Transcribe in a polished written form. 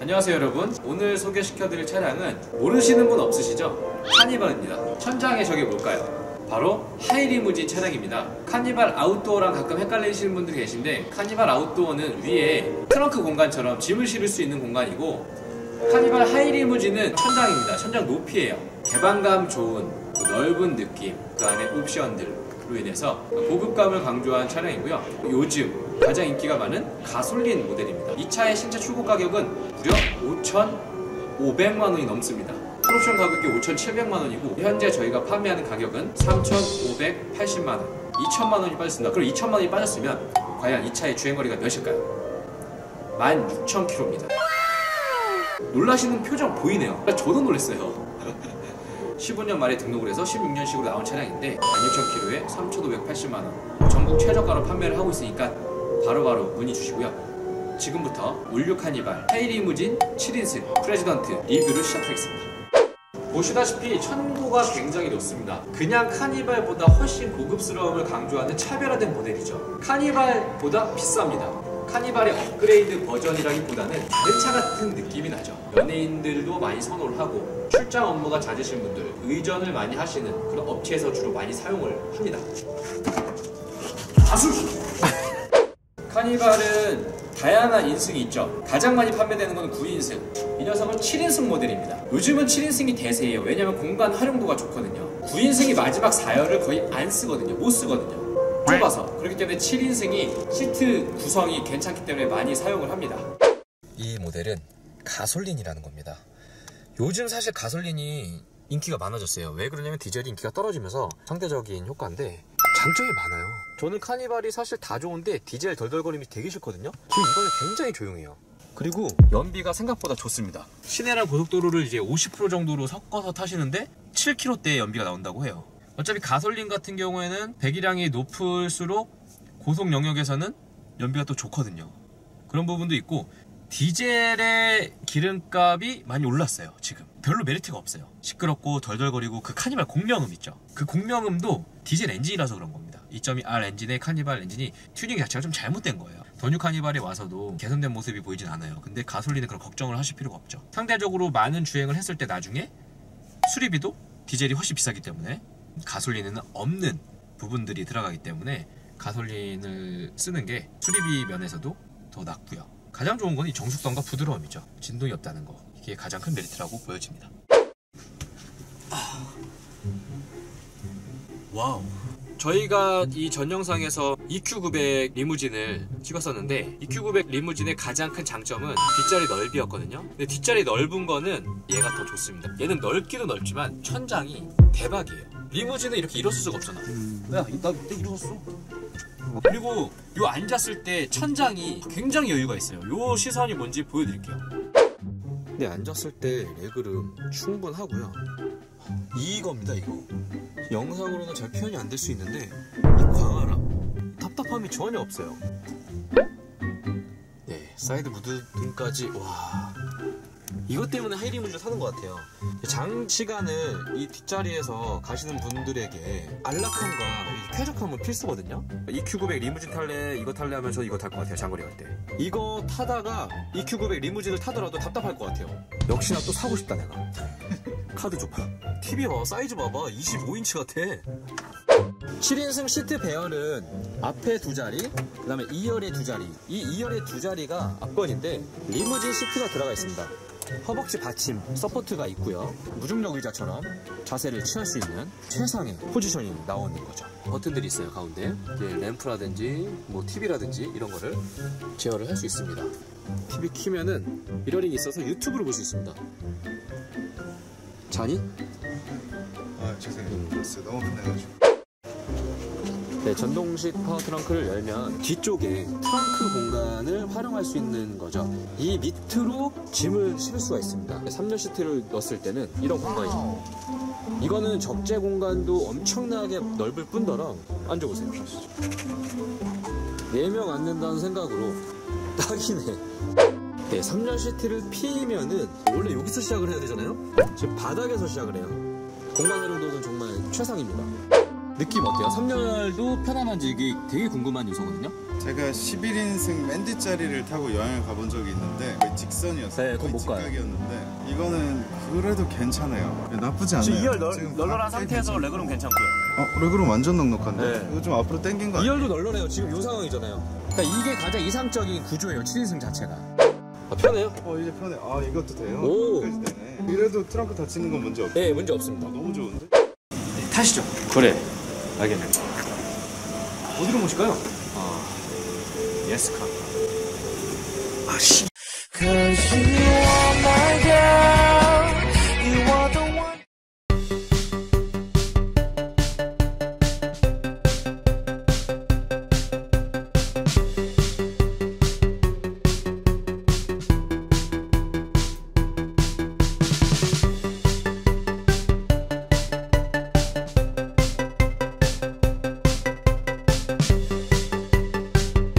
안녕하세요 여러분. 오늘 소개시켜드릴 차량은 모르시는 분 없으시죠? 카니발입니다. 천장에 저게 뭘까요? 바로 하이리무진 차량입니다. 카니발 아웃도어랑 가끔 헷갈리시는 분들이 계신데, 카니발 아웃도어는 위에 트렁크 공간처럼 짐을 실을 수 있는 공간이고, 카니발 하이리무진은 천장입니다. 천장 높이에요. 개방감 좋은 넓은 느낌, 그 안에 옵션들로 인해서 고급감을 강조한 차량이고요. 요즘 가장 인기가 많은 가솔린 모델입니다. 이 차의 신차 출고 가격은 무려 5,500만 원이 넘습니다. 풀옵션 가격이 5,700만 원이고, 현재 저희가 판매하는 가격은 3,580만 원. 2천만 원이 빠졌습니다. 그럼 2천만 원이 빠졌으면 과연 이 차의 주행거리가 몇일까요? 16,000km입니다. 놀라시는 표정 보이네요. 저도 놀랐어요. 15년 말에 등록을 해서 16년식으로 나온 차량인데 16,000km에 3,580만 원. 전국 최저가로 판매를 하고 있으니까 바로바로 문의 주시고요. 지금부터 올류 카니발 하이리무진 7인승 프레지던트 리뷰를 시작하겠습니다. 보시다시피 천고가 굉장히 높습니다. 그냥 카니발보다 훨씬 고급스러움을 강조하는 차별화된 모델이죠. 카니발보다 비쌉니다. 카니발의 업그레이드 버전이라기보다는 다른 차 같은 느낌이 나죠. 연예인들도 많이 선호를 하고, 출장 업무가 잦으신 분들, 의전을 많이 하시는 그런 업체에서 주로 많이 사용을 합니다. 카니발은 다양한 인승이 있죠. 가장 많이 판매되는 건 9인승. 이 녀석은 7인승 모델입니다. 요즘은 7인승이 대세예요. 왜냐면 공간 활용도가 좋거든요. 9인승이 마지막 4열을 거의 안 쓰거든요. 못 쓰거든요. 좁아서. 그렇기 때문에 7인승이 시트 구성이 괜찮기 때문에 많이 사용을 합니다. 이 모델은 가솔린이라는 겁니다. 요즘 사실 가솔린이 인기가 많아졌어요. 왜 그러냐면 디젤이 인기가 떨어지면서 상대적인 효과인데 장점이 많아요. 저는 카니발이 사실 다 좋은데 디젤 덜덜거림이 되게 싫거든요. 지금 이거는 굉장히 조용해요. 그리고 연비가 생각보다 좋습니다. 시내랑 고속도로를 이제 50% 정도로 섞어서 타시는데 7km대의 연비가 나온다고 해요. 어차피 가솔린 같은 경우에는 배기량이 높을수록 고속 영역에서는 연비가 또 좋거든요. 그런 부분도 있고, 디젤의 기름값이 많이 올랐어요. 지금 별로 메리트가 없어요. 시끄럽고 덜덜거리고, 그 카니발 공명음 있죠. 그 공명음도 디젤 엔진이라서 그런 겁니다. 2.2R 엔진의 카니발 엔진이 튜닝 자체가 좀 잘못된 거예요. 더 뉴 카니발에 와서도 개선된 모습이 보이진 않아요. 근데 가솔린은 그런 걱정을 하실 필요가 없죠. 상대적으로 많은 주행을 했을 때 나중에 수리비도 디젤이 훨씬 비싸기 때문에 가솔린에는 없는 부분들이 들어가기 때문에 가솔린을 쓰는 게 수리비 면에서도 더 낫고요. 가장 좋은 건 이 정숙성과 부드러움이죠. 진동이 없다는 거, 이게 가장 큰 메리트라고 보여집니다. 와우. 저희가 이 전 영상에서 EQ900 리무진을 찍었었는데, EQ900 리무진의 가장 큰 장점은 뒷자리 넓이였거든요. 근데 뒷자리 넓은 거는 얘가 더 좋습니다. 얘는 넓기도 넓지만 천장이 대박이에요. 리무진은 이렇게 일어설 수가 없잖아. 야, 나 이때 일어섰어. 그리고 요 앉았을 때 천장이 굉장히 여유가 있어요. 요 시선이 뭔지 보여드릴게요. 근데 앉았을 때 레그룸 충분하고요. 이겁니다, 이거. 영상으로는 잘 표현이 안 될 수 있는데 이 광활함, 답답함이 전혀 없어요. 네, 사이드 무드 등까지. 와, 이것 때문에 하이리무진을 사는 것 같아요. 장시간을 이 뒷자리에서 가시는 분들에게 안락함과 쾌적함은 필수거든요. EQ900 리무진 탈래, 이거 탈래 하면 저 이거 탈 것 같아요. 장거리 갈 때 이거 타다가 EQ900 리무진을 타더라도 답답할 것 같아요. 역시나 또 사고 싶다 내가. 카드 줘. TV 봐봐, 사이즈 봐봐, 25인치 같아. 7인승 시트 배열은 앞에 두 자리, 그 다음에 2열에 두 자리. 이 2열의 두 자리가 앞건인데 리무진 시트가 들어가 있습니다. 허벅지 받침, 서포트가 있고요. 무중력 의자처럼 자세를 취할 수 있는 최상의 포지션이 나오는 거죠. 버튼들이 있어요, 가운데. 네, 램프라든지 뭐 TV라든지 이런 거를 제어를 할 수 있습니다. TV 키면은 미러링이 있어서 유튜브를 볼 수 있습니다. 자니? 아, 죄송해요. 너무 끝나가지고. 네, 전동식 파워 트렁크를 열면 뒤쪽에 트렁크 공간을 활용할 수 있는 거죠. 이 밑으로 짐을 실을 수가 있습니다. 3열 시트를 넣었을 때는 이런 공간이죠. 이거는 적재 공간도 엄청나게 넓을 뿐더러 앉아보세요. 4명 앉는다는 생각으로 딱이네. 네, 3열 시트를 피면은 원래 여기서 시작을 해야 되잖아요. 지금 바닥에서 시작을 해요. 공간 활용도는 정말 최상입니다. 느낌 어때요? 3열도 편안한지 이게 되게 궁금한 요소거든요. 제가 11인승 맨 뒷자리를 타고 여행을 가본 적이 있는데 거의 직선이었어요. 네, 그건 못 가요. 직각이었는데 이거는 그래도 괜찮아요. 나쁘지 않아요. 지금 2열 지금 널널한 각 상태에서 세게 레그룸 괜찮고요. 레그룸 완전 넉넉한데? 네. 이거 좀 앞으로 당긴 거 아니에요? 2열도 널널해요. 지금 이 상황이잖아요. 그러니까 이게 가장 이상적인 구조예요. 7인승 자체가. 편해요? 이제 편해. 이것도 돼요? 오. 여기까지 되네. 이래도 트렁크 닫히는 건 문제 없어요? 네, 문제 없습니다. 너무 좋은데? 타시죠. 그래. 알겠네. 어디로 모실까요? 예스카. 아, 씨. Cause you